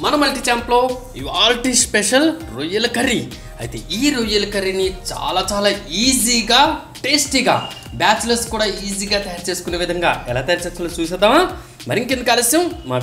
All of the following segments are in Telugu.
మన మల్టీ ఛాంప్లో ఇవాల్టి స్పెషల్ రొయ్యల కర్రీ. అయితే ఈ రొయ్యల కర్రీని చాలా ఈజీగా టేస్టీగా బ్యాచిలర్స్ కూడా ఈజీగా తయారు చేసుకునే విధంగా ఎలా తయారు చేసుకోవాలో చూసేద్దామా? మరి ఇంకెందుకు ఆలస్యం, మా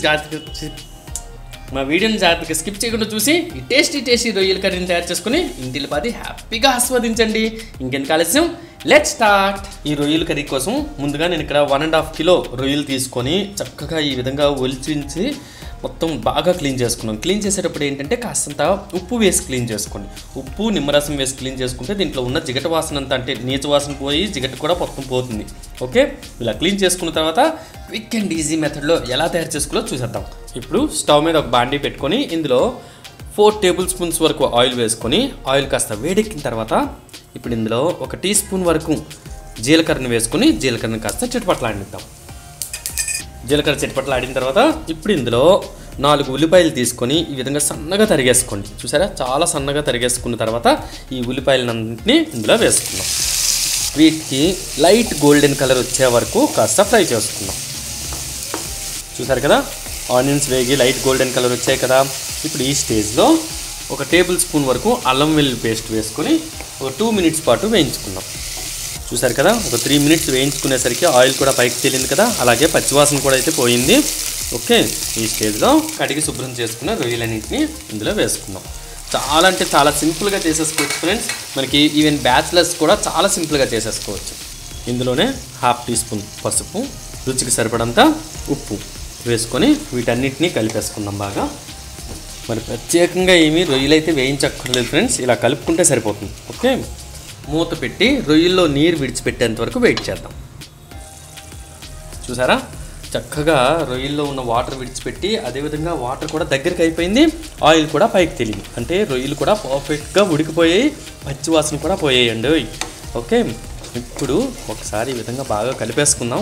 వీడియోని జాగ్రత్తగా స్కిప్ చేయకుండా చూసి ఈ టేస్టీ రొయ్యల కర్రీని తయారు చేసుకుని ఇంటిలో పాది హ్యాపీగా ఆస్వాదించండి. ఇంకెందుకు ఆలస్యం, లెట్స్ స్టార్ట్. ఈ రొయ్యల కర్రీ కోసం ముందుగా నేను ఇక్కడ 1.5 కిలో రొయ్యలు తీసుకొని చక్కగా ఈ విధంగా ఒలిచించి మొత్తం బాగా క్లీన్ చేసుకున్నాం. క్లీన్ చేసేటప్పుడు ఏంటంటే కాస్తంత ఉప్పు వేసి క్లీన్ చేసుకోండి. ఉప్పు నిమ్మరసం వేసి క్లీన్ చేసుకుంటే దీంట్లో ఉన్న జిగట వాసన అంతా, అంటే నీచు వాసన పోయి జిగట కూడా మొత్తం పోతుంది. ఓకే, ఇలా క్లీన్ చేసుకున్న తర్వాత క్విక్ అండ్ ఈజీ మెథడ్లో ఎలా తయారు చేసుకోవాలో చూసేద్దాం. ఇప్పుడు స్టవ్ మీద ఒక బాండీ పెట్టుకొని ఇందులో 4 టేబుల్ స్పూన్స్ వరకు ఆయిల్ వేసుకొని ఆయిల్ కాస్త వేడెక్కిన తర్వాత ఇప్పుడు ఇందులో 1 టీ స్పూన్ వరకు జీలకర్రని వేసుకొని జీలకర్రని కాస్త చిటపట్లాడిద్దాం. జీలకర్ర చిటపట్లాడిన తర్వాత ఇప్పుడు ఇందులో 4 ఉల్లిపాయలు తీసుకొని ఈ విధంగా సన్నగా తరిగేసుకోండి. చూసారా, చాలా సన్నగా తరిగేసుకున్న తర్వాత ఈ ఉల్లిపాయలన్నింటినీ ఇందులో వేసుకుందాం. వీటికి లైట్ గోల్డెన్ కలర్ వచ్చే వరకు కాస్త ఫ్రై చేసుకుందాం. చూసారు కదా, ఆనియన్స్ వేగి లైట్ గోల్డెన్ కలర్ వచ్చాయి కదా. ఇప్పుడు ఈ స్టేజ్లో 1 టేబుల్ స్పూన్ వరకు అల్లం వెల్లుల్లి పేస్ట్ వేసుకొని ఒక 2 మినిట్స్ పాటు వేయించుకుందాం. చూసారు కదా, ఒక 3 మినిట్స్ వేయించుకునేసరికి ఆయిల్ కూడా పైకి తేలింది కదా, అలాగే పచ్చివాసన కూడా అయితే పోయింది. ఓకే, ఈ స్టేజ్లో కడిగి శుభ్రం చేసుకున్న రొయ్యలన్నింటినీ ఇందులో వేసుకుందాం. చాలా సింపుల్గా చేసేసుకోవచ్చు ఫ్రెండ్స్. మనకి ఈవెన్ బ్యాచిలర్స్ కూడా చాలా సింపుల్గా చేసేసుకోవచ్చు. ఇందులోనే 1/2 టీ స్పూన్ పసుపు, రుచికి సరిపడంత ఉప్పు వేసుకొని వీటన్నిటినీ కలిపేసుకుందాం బాగా. మరి ప్రత్యేకంగా ఏమీ రొయ్యలైతే వేయించక్కర్లేదు ఫ్రెండ్స్, ఇలా కలుపుకుంటే సరిపోతుంది. ఓకే, మూత పెట్టి రొయ్యల్లో నీరు విడిచిపెట్టేంత వరకు వెయిట్ చేద్దాం. చూసారా, చక్కగా రొయ్యల్లో ఉన్న వాటర్ విడిచిపెట్టి అదేవిధంగా వాటర్ కూడా దగ్గరికి అయిపోయింది, ఆయిల్ కూడా పైకి తెలియదు. అంటే రొయ్యలు కూడా పర్ఫెక్ట్గా ఉడికిపోయాయి, పచ్చివాసన కూడా పోయాయండి. ఓకే, ఇప్పుడు ఒకసారి ఈ విధంగా బాగా కలిపేసుకుందాం.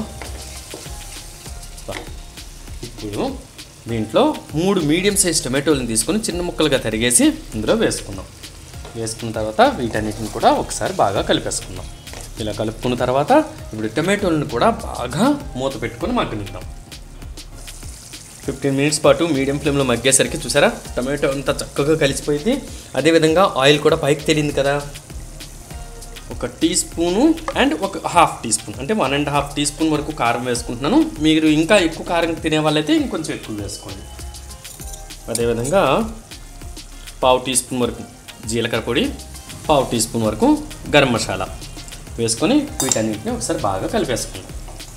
ఇప్పుడు దీంట్లో 3 మీడియం సైజ్ టొమాటోలను తీసుకొని చిన్న ముక్కలుగా తరిగేసి ఇందులో వేసుకుందాం. వేసుకున్న తర్వాత వీటన్నిటిని కూడా ఒకసారి బాగా కలిపేసుకుందాం. ఇలా కలుపుకున్న తర్వాత ఇప్పుడు టొమాటోలను కూడా బాగా మూత పెట్టుకొని మగ్గనిద్దాం. 15 మినిట్స్ పాటు మీడియం ఫ్లేమ్లో మగ్గేసరికి చూసారా, టొమాటో అంతా చక్కగా కలిసిపోయింది. అదేవిధంగా ఆయిల్ కూడా పైకి తేలింది కదా. 1 teaspoon and 1/2 teaspoon, అంటే 1.5 టీ స్పూన్ వరకు కారం వేసుకుంటున్నాను. మీరు ఇంకా ఎక్కువ కారం తినే వాళ్ళైతే ఇంకొంచెం ఎక్కువ వేసుకోండి. అదేవిధంగా 1/2 టీ స్పూన్ వరకు జీలకర్ర పొడి, 1/2 టీ స్పూన్ వరకు గరం మసాలా వేసుకొని వీటన్నింటినీ ఒకసారి బాగా కలిపేసుకుందాం.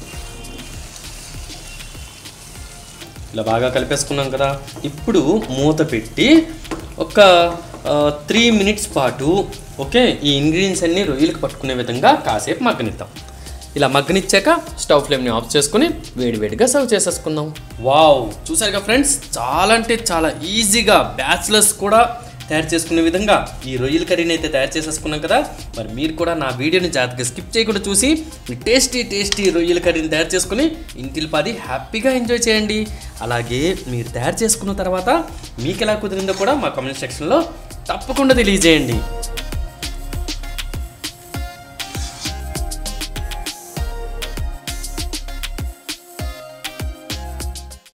ఇలా బాగా కలిపేసుకున్నాం కదా. ఇప్పుడు మూత పెట్టి ఒక 3 మినిట్స్ పాటు ఓకే ఈ ఇంగ్రీడియంట్స్ అన్నీ రొయ్యలకు పట్టుకునే విధంగా కాసేపు మగ్గనిద్దాం. ఇలా మగ్గనిచ్చాక స్టవ్ ఫ్లేమ్ని ఆఫ్ చేసుకుని వేడివేడిగా సర్వ్ చేసేసుకుందాం. వావ్, చూసారుగా ఫ్రెండ్స్, చాలా ఈజీగా బ్యాచిలర్స్ కూడా తయారు చేసుకునే విధంగా ఈ రొయ్యల కర్రీని అయితే తయారు చేసేసుకున్నాం కదా. మరి మీరు కూడా నా వీడియోని జాగ్రత్తగా స్కిప్ చేయకుండా చూసి ఈ టేస్టీ రొయ్యల కర్రీని తయారు చేసుకుని ఇంటిలో పాది హ్యాపీగా ఎంజాయ్ చేయండి. అలాగే మీరు తయారు చేసుకున్న తర్వాత మీకు ఎలా కుదిరిందో కూడా మా కామెంట్ సెక్షన్లో తప్పకుండా తెలియజేయండి.